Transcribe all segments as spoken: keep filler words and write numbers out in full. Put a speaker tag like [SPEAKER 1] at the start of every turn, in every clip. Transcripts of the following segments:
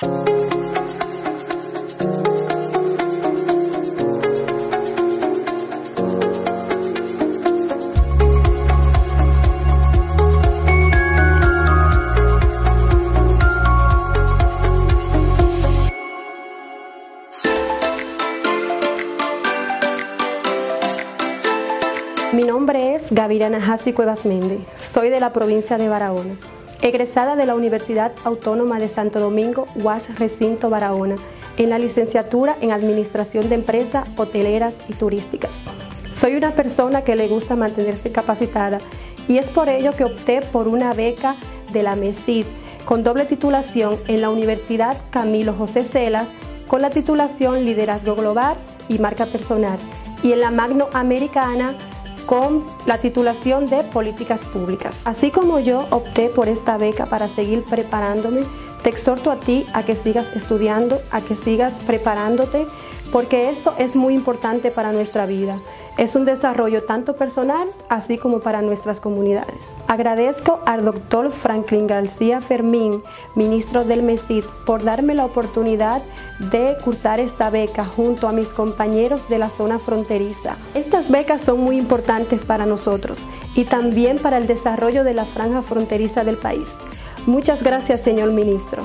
[SPEAKER 1] Mi nombre es Gaviria Hasi Cuevas Méndez, soy de la provincia de Barahona, egresada de la Universidad Autónoma de Santo Domingo, U A S Recinto Barahona, en la licenciatura en Administración de Empresas Hoteleras y Turísticas. Soy una persona que le gusta mantenerse capacitada y es por ello que opté por una beca de la MESID con doble titulación en la Universidad Camilo José Cela con la titulación Liderazgo Global y Marca Personal y en la Magno Americana con la titulación de Políticas Públicas. Así como yo opté por esta beca para seguir preparándome, te exhorto a ti a que sigas estudiando, a que sigas preparándote, porque esto es muy importante para nuestra vida. Es un desarrollo tanto personal, así como para nuestras comunidades. Agradezco al doctor Franklin García Fermín, ministro del MESID, por darme la oportunidad de cursar esta beca junto a mis compañeros de la zona fronteriza. Estas becas son muy importantes para nosotros y también para el desarrollo de la franja fronteriza del país. Muchas gracias, señor ministro.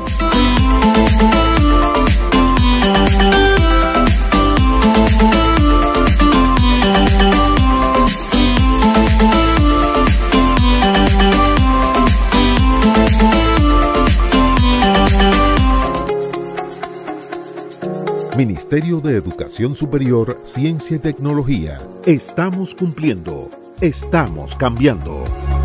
[SPEAKER 2] Ministerio de Educación Superior, Ciencia y Tecnología. Estamos cumpliendo. Estamos cambiando.